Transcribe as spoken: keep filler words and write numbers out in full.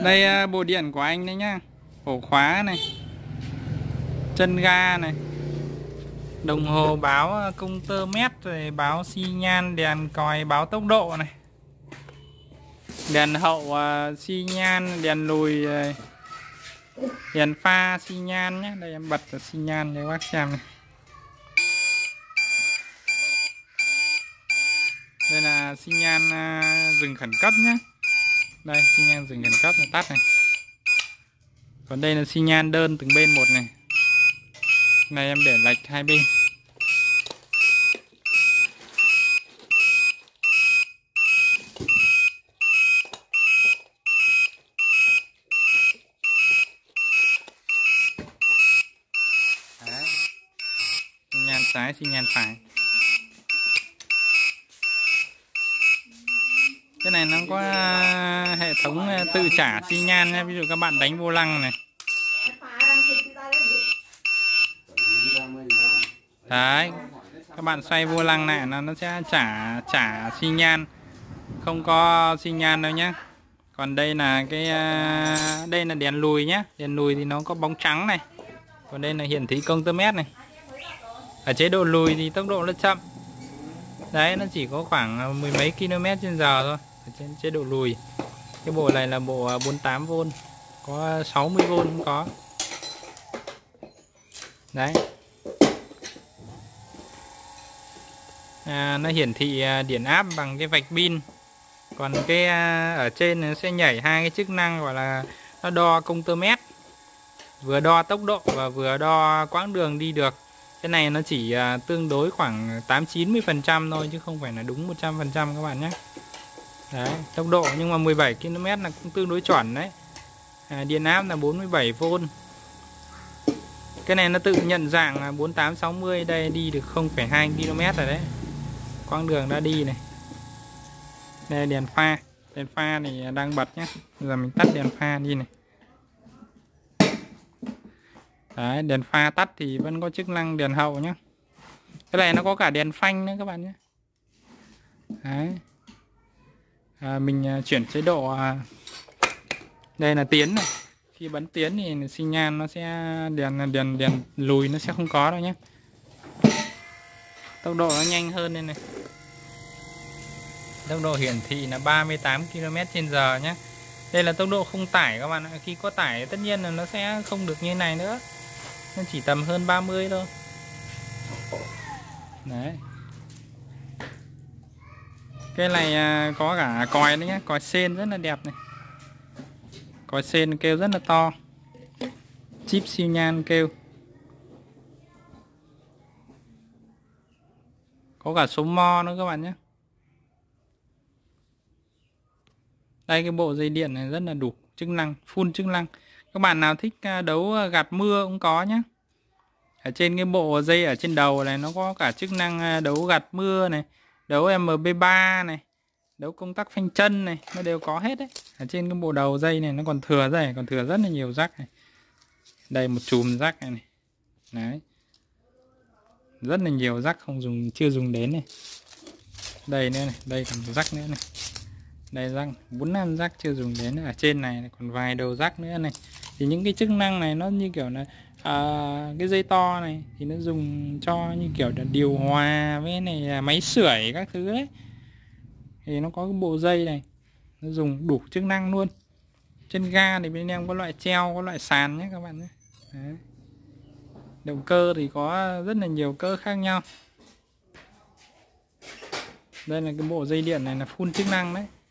Đây bộ điện của anh đấy nhá. Ổ khóa này, chân ga này, đồng hồ báo công tơ mét, rồi báo xi nhan, đèn còi báo tốc độ này, đèn hậu uh, xi nhan, đèn lùi, uh, đèn pha xi nhan nhé. Đây em bật xi nhan để bác xem này. Đây là xi nhan uh, dừng khẩn cấp nhé. Đây xi nhan dừng khẩn cấp là tắt này. Còn đây là xi nhan đơn từng bên một này. Này em để lệch hai bên. Đấy. Xi nhan trái, xi nhan phải. Cái này nó có hệ thống tự trả xi nhan nha. Ví dụ các bạn đánh vô lăng này. Đấy, các bạn xoay vô lăng này nó nó sẽ trả trả xi nhan, không có xi nhan đâu nhá. Còn đây là cái đây là đèn lùi nhá. Đèn lùi thì nó có bóng trắng này. Còn đây là hiển thị công tơ mét này. Ở chế độ lùi thì tốc độ nó chậm. Đấy, nó chỉ có khoảng mười mấy km trên giờ thôi. Ở trên chế độ lùi. Cái bộ này là bộ bốn mươi tám vôn, có sáu mươi vôn cũng có. Đấy. À, nó hiển thị điện áp bằng cái vạch pin. Còn cái ở trên nó sẽ nhảy hai cái chức năng gọi là nó đo công tơ mét, vừa đo tốc độ và vừa đo quãng đường đi được. Cái này nó chỉ tương đối khoảng tám chín mươi phần trăm thôi chứ không phải là đúng một trăm phần trăm các bạn nhé. Đấy, tốc độ nhưng mà mười bảy ki lô mét là cũng tương đối chuẩn đấy. À, điện áp là bốn mươi bảy vôn. Cái này nó tự nhận dạng bốn tám sáu mươi, đây đi được không phẩy hai ki lô mét rồi đấy. Quãng đường đã đi này. Đây đèn pha, đèn pha thì đang bật nhé. Bây giờ mình tắt đèn pha đi này. Đấy, đèn pha tắt thì vẫn có chức năng đèn hậu nhé. Cái này nó có cả đèn phanh nữa các bạn nhé. Đấy. À, mình chuyển chế độ à, đây là tiến này. Khi bấm tiến thì xi nhan nó sẽ đèn đèn đèn lùi nó sẽ không có đâu nhé. Tốc độ nó nhanh hơn đây này. Tốc độ hiển thị là ba mươi tám ki lô mét trên giờ nhé. Đây là tốc độ không tải các bạn ạ. Khi có tải tất nhiên là nó sẽ không được như này nữa. Nó chỉ tầm hơn ba mươi thôi. Đấy. Cái này có cả còi đấy nhé. Còi sên rất là đẹp này. Còi sên kêu rất là to. Chip xi nhan kêu. Có cả số mo nữa các bạn nhé. Đây cái bộ dây điện này rất là đủ chức năng, full chức năng. Các bạn nào thích đấu gạt mưa cũng có nhé. Ở trên cái bộ dây ở trên đầu này nó có cả chức năng đấu gạt mưa này, đấu em pê ba này, đấu công tắc phanh chân này, nó đều có hết đấy. Ở trên cái bộ đầu dây này nó còn thừa dây, còn thừa rất là nhiều rắc này. Đây một chùm rắc này, này. Đấy. Rất là nhiều rắc không dùng, chưa dùng đến này. Đây nữa này, đây còn rắc nữa này. Đây rắc, bốn năm rắc chưa dùng đến. Ở trên này còn vài đầu rắc nữa này. Thì những cái chức năng này nó như kiểu là à, cái dây to này thì nó dùng cho như kiểu là điều hòa với này máy sưởi các thứ đấy. Thì nó có cái bộ dây này, nó dùng đủ chức năng luôn. Trên ga thì bên em có loại treo, có loại sàn nhé các bạn nhé. Đấy. Động cơ thì có rất là nhiều cơ khác nhau. Đây là cái bộ dây điện này là full chức năng đấy.